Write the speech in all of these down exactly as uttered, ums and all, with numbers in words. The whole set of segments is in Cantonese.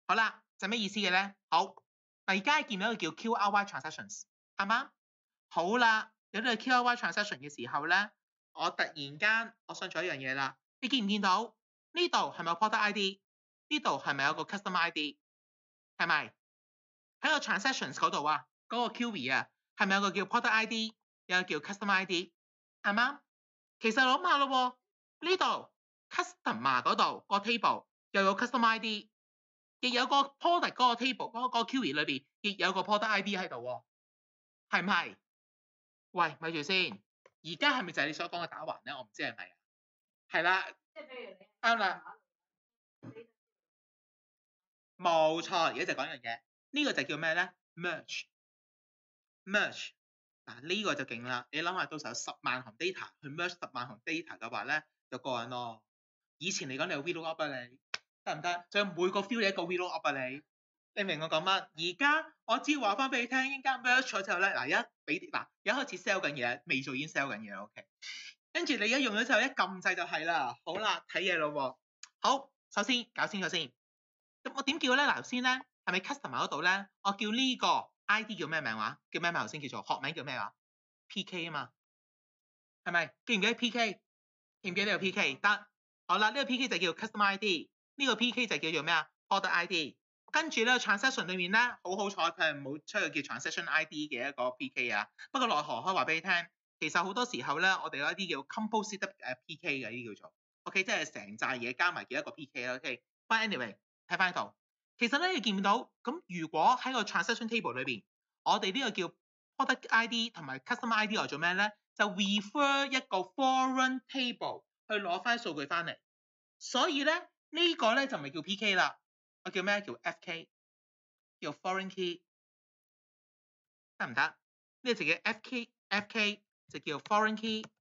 好啦，就咩意思嘅咧？好，嗱而家見到一個叫 Q R Y transactions， 啱嗎？好啦，有呢個 Q R Y transaction 嘅時候咧，我突然間我想做一樣嘢啦，你見唔見到呢度係咪有 product I D？ 呢度係咪有個 customer I D？ 係咪？喺個 transactions 嗰度啊，嗰、那個 query 啊，係咪有個叫 product I D， 有個叫 customer I D， 係嗎？其實諗下咯，呢度 customer 嗰度個 table 又有 customer I D， 亦有個 product 嗰個 table 嗰個 query 裏邊亦有個 product I D 喺度喎，係唔係？喂，咪住先，而家係咪就係你所講嘅打橫咧？我唔知係咪啊？係啦，即係譬如你啱啦，冇錯，而家就講樣嘢，呢、這個就叫咩咧 ？merge，merge， 嗱呢個就勁啦！你諗下，到時候十萬行 data 去 merge 十萬行 data 嘅話咧，就過癮咯。以前嚟講，你有 VLOOKUP 啊，你得唔得？仲有每個 field 你一個 VLOOKUP 啊，你你明我講乜？而家我只要話翻俾你聽，依家 merge 咗之後咧，嗱一俾嗱一開始 sell 緊嘢，未做已經 sell 緊嘢 ，OK。跟住你一用咗之後，一撳掣就係啦。好啦，睇嘢咯喎。好，首先搞清楚先。咁我點叫咧？嗱，頭先咧係咪 customer 嗰度咧？我叫呢個 I D 叫咩名話？叫咩名？頭先叫做學名叫咩話 ？P K 啊嘛，係咪？記唔記得 P K？ 記唔記得有 P K？ 得。好啦，呢、這個 P K 就叫 customer I D， 呢個 P K 就叫做咩啊 ？product I D。跟住咧 transaction 裏面咧，好好彩佢係冇出去叫 transaction I D 嘅一個 P K 啊。不過奈何可以話俾你聽，其實好多時候咧，我哋有一啲叫 composite 誒 P K 嘅呢啲叫做 OK， 即係成扎嘢加埋嘅一個 P K 啦。OK， but anyway 睇翻圖，其實咧你見唔到咁？如果喺個 transaction table 裏邊，我哋呢個叫 product I D 同埋 customer I D 嚟做咩咧？就 refer 一個 foreign table 去攞翻數據翻嚟，所以咧呢、這個咧就唔係叫 P K 啦，我叫咩？叫 F K， 叫 foreign key， 得唔得？呢、這個就叫 F K，F K 就叫 foreign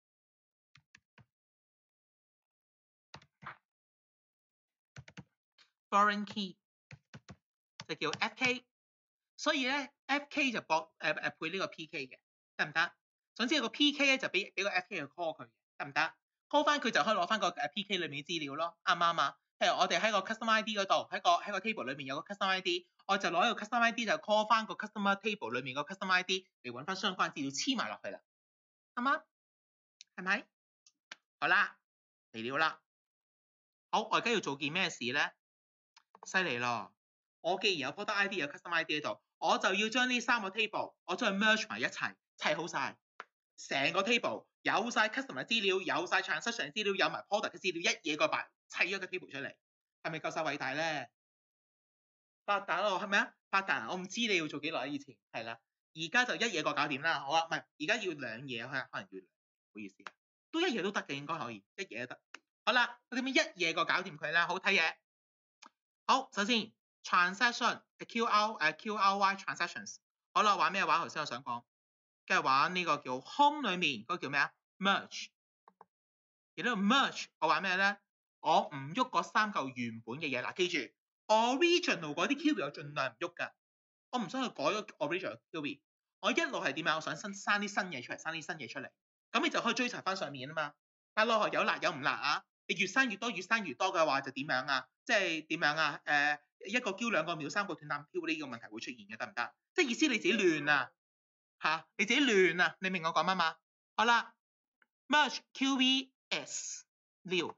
key，foreign key 就叫 F K， 所以咧 F K 就博誒誒配呢個 P K 嘅，得唔得？總之個 P K 咧就俾俾個 F K 去 call 佢，得唔得 ？call 翻佢就可以攞翻個誒 P K 裏面嘅資料咯，啱唔啱啊？譬如我哋喺個 customer I D 嗰度，喺個喺個 table 裏面有個 customer I D， 我就攞一個 customer I D 就 call 翻個 customer table 裏面個 customer I D 嚟揾翻相關資料黐埋落去啦，啱唔啱？係咪？好啦，嚟料啦。好，我而家要做件咩事咧？犀利咯！我既然有 product I D 有 customer I D 喺度，我就要將呢三個 table 我將佢 merge 埋一齊，砌好晒成個 table， 有晒 customer 資料，有晒 transaction 資料，有埋 product 嘅資料，一嘢個白砌咗個 table 出嚟，係咪夠晒偉大咧？發達咯，係咪啊？發達，我唔知你要做幾耐，以前係啦，而家就一嘢個搞掂啦。好啊，唔係而家要兩嘢，可能可能要，唔好意思，都一嘢都得嘅，應該可以，一嘢都得。好啦，我點樣一嘢個搞掂佢啦？好睇嘢。好，首先 transaction Q R 誒 Q R Y transactions， 好啦，玩咩話？頭先我想講，跟住玩呢個叫 home 裏面嗰、那個叫咩啊 merge， 而呢個 merge 我玩咩咧？我唔喐嗰三嚿原本嘅嘢嗱，記住 original 嗰啲 query 我盡量唔喐㗎，我唔想去改咗 original query， 我一路係點啊？我想新生啲新嘢出嚟，生啲新嘢出嚟，咁你就可以追查翻上面啊嘛。但係內有辣有唔辣啊？你越生越多，越生越多嘅話就點樣啊？即係點樣啊？誒、呃、一個嬌兩個秒，三個斷擔飄呢個問題會出現嘅，得唔得？即係意思你自己亂啊嚇，你自己亂啊，你明我講乜嘛？好啦 ，merge Q V S new，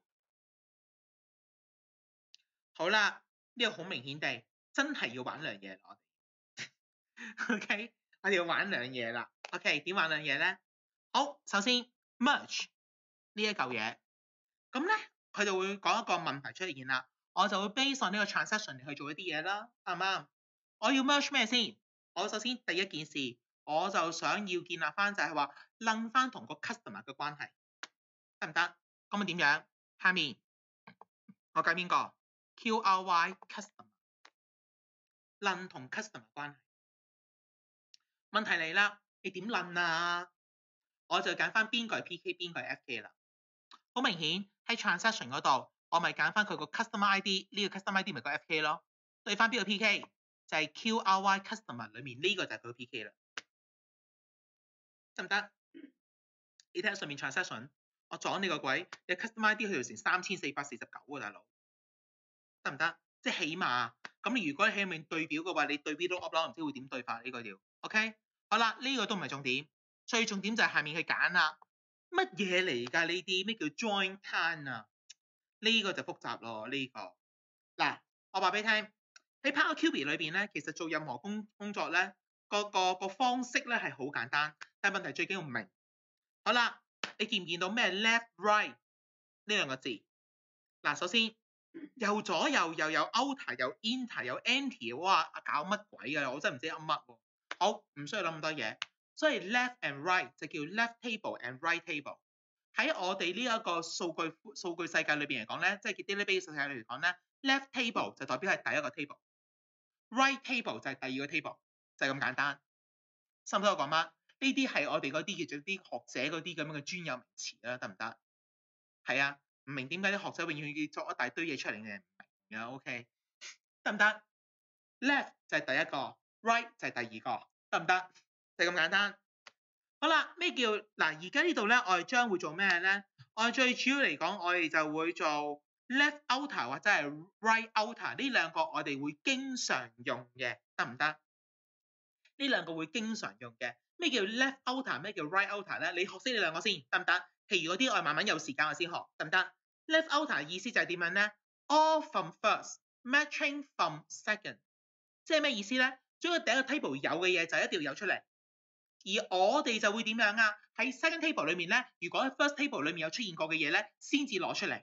好啦，呢、這個好明顯地真係要玩兩嘢我哋，OK， 我哋要玩兩嘢啦 ，OK， 點玩兩嘢咧？好，首先 merge 呢一嚿嘢。咁咧，佢就會講一個問題出現啦。我就會 base on 呢個 transaction 嚟去做一啲嘢啦，啱唔啱？我要 merge 咩先？我首先第一件事，我就想要建立翻就係話，撚翻同個 customer 嘅關係，得唔得？咁啊點樣？下面我計邊個 ？Q R Y customer 撚同 customer 關係。問題嚟啦，你點撚啊？我就揀翻邊個係 P K， 邊個係 F K 啦。好明顯喺 transaction 嗰度，我咪揀翻佢個 customer I D， 呢個 customer I D 咪個 F K 咯。對翻邊個 P K 就係 Q R Y customer 裏面呢個就係佢個 P K 啦，得唔得？你睇下上面 transaction， 我撞你個鬼，你 customer I D 去到成三千四百四十九喎，大佬，得唔得？即係起碼咁如果喺面對表嘅話，你對 VLOOKUP 啦，唔知會點對法呢個要 OK。好啦，呢、這個都唔係重點，最重點就係下面去揀啦。乜嘢嚟㗎？呢啲咩叫 join can 啊？呢、這個就複雜咯，呢、這個嗱，我話俾你聽喺 Power Query 裏邊咧，其實做任何工工作咧，個個個方式咧係好簡單，但係問題最緊要唔明。好啦，你見唔見到咩 left right 呢兩個字？嗱，首先右左右又有 outer 有 inter 有 anti， 哇！搞乜鬼㗎？我真係唔知噏乜喎。好，唔需要諗咁多嘢。所以 left and right 就叫 left table and right table。喺我哋呢一個數據數據世界裏邊嚟講咧，即係 database 世界裏嚟講咧 ，left table 就代表係第一個 table，right table 就係第二個 table，就係咁簡單。識唔識我講乜？呢啲係我哋嗰啲叫做啲學者嗰啲咁樣嘅專有名詞啦，得唔得？係啊，唔明點解啲學者永遠要作一大堆嘢出嚟嘅，唔明嘅 OK， 得唔得 ？Left 就係第一個 ，right 就係第二個，得唔得？就係咁簡單。好啦，咩叫嗱？而家呢度咧，我哋將會做咩咧？我哋最主要嚟講，我哋就會做 left outer 或者係 right outer 呢兩個，我哋會經常用嘅，得唔得？呢兩個會經常用嘅。咩叫 left outer？ 咩叫 right outer 咧？你學識呢兩個先，得唔得？譬如嗰啲我慢慢有時間我先學，得唔得 ？left outer 意思就係點樣咧 ？All from first, matching from second， 即係咩意思咧？將個第一個 table 有嘅嘢就一定要有出嚟。而我哋就會點樣啊？喺 second table 裏面咧，如果喺 first table 裏面有出現過嘅嘢咧，先至攞出嚟。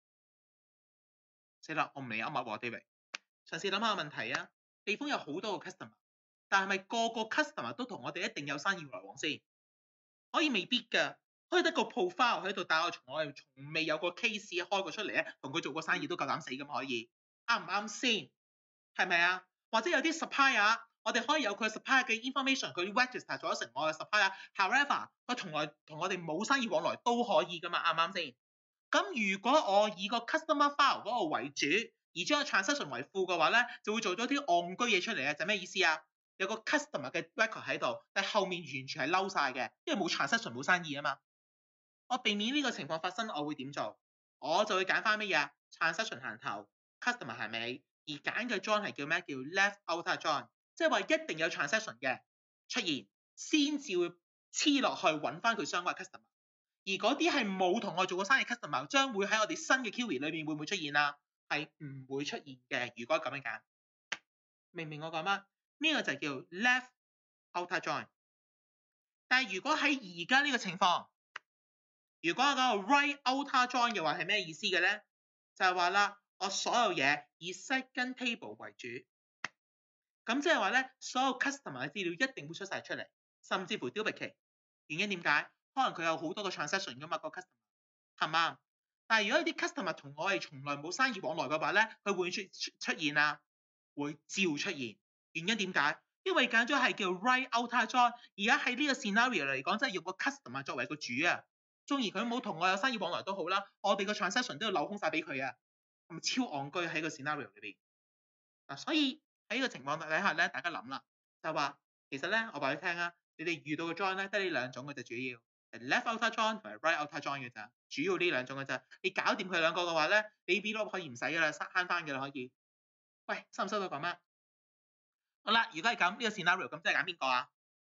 死啦！我唔理啱啱喎 David。嘗試諗下個問題啊。地方有好多個 customer， 但係咪個個 customer 都同我哋一定有生意來往先？可以未必㗎，可以得個 profile 喺度，但係我從我哋從未有個 case 開過出嚟咧，同佢做過生意都夠膽死咁可以，啱唔啱先？係咪啊？或者有啲 supplier。我哋可以有佢 supplier 嘅 information， 佢 register 咗成我嘅 supplier。However， 佢從來同我哋冇生意往來都可以㗎嘛，啱唔啱先？咁如果我以個 customer file 嗰個為主，而將個 transaction 為副嘅話咧，就會做咗啲戇居嘢出嚟啊！就咩意思啊？有個 customer 嘅 record 喺度，但係後面完全係嬲晒嘅，因為冇 transaction 冇生意啊嘛。我避免呢個情況發生，我會點做？我就會揀翻乜嘢 transaction 行頭 ，customer 行尾，而揀嘅 join 係叫咩？叫 left outer join。即係話一定有 transaction 嘅出現，先至會黐落去揾翻佢相關 customer。而嗰啲係冇同我做過生意 customer， 將會喺我哋新嘅 query 裏面會唔會出現啊？係唔會出現嘅。如果咁樣揀，明唔明我講乜？呢個就叫 left outer join。但係如果喺而家呢個情況，如果我講個 right outer join 嘅話係咩意思嘅咧？就係話啦，我所有嘢以 second table 為主。咁即係話咧，所有 customer 嘅資料一定會出晒出嚟，甚至乎 duplicate。原因點解？可能佢有好多個 transaction 噶嘛，個 customer 係嘛？但係如果啲 customer 同我係從來冇生意往來嘅話咧，佢會出出現啊，會照出現。原因點解？因為揀咗係叫 right outer join。而家喺呢個 scenario 嚟講，真係用個 customer 作為個主啊。縱然佢冇同我有生意往來都好啦，我哋個 transaction 都要扭空晒俾佢啊，係咪超戇居喺個 scenario 裏邊？嗱，所以喺呢個情況底下咧，大家諗啦，就話其實咧，我話你聽啊，你哋遇到嘅 join 咧，得呢兩種嘅就主要 left outer join 同埋 right outer join 嘅咋，主要呢兩種嘅咋。你搞掂佢兩個嘅話咧，你 VLOOKUP 可以唔使噶啦，慳翻嘅啦可以。喂，收唔收到講乜？好啦，如果係咁呢個 scenario，咁即係揀邊個啊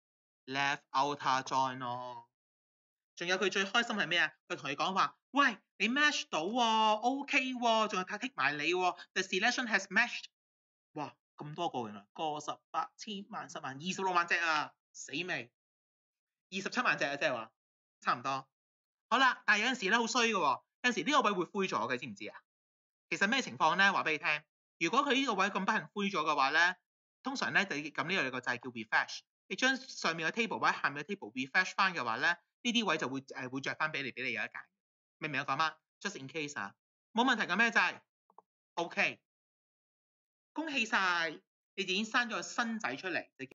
？left outer join 咯。仲有佢最開心係咩啊？佢同你講話，喂，你 match 到喎 ，OK 喎，仲係佢 tick 埋你喎 ，the selection has matched。哇，咁多個原來，個十百千萬十萬二十六萬隻啊，死未？二十七萬隻啊，即係話差唔多。好啦，但係有陣時咧好衰嘅喎，有陣時呢個位會灰咗嘅，知唔知啊？其實咩情況咧？話俾你聽，如果佢呢個位咁不幸灰咗嘅話咧，通常咧就咁呢個就係叫 refresh。你將上面嘅 table 或者下面嘅 table refresh 翻嘅話咧，呢啲位就會誒會著翻俾你，俾你有得揀。明唔明我講乜 ？Just in case 啊，冇問題嘅咩就係 OK。恭喜晒，你哋已經生咗個新仔出嚟。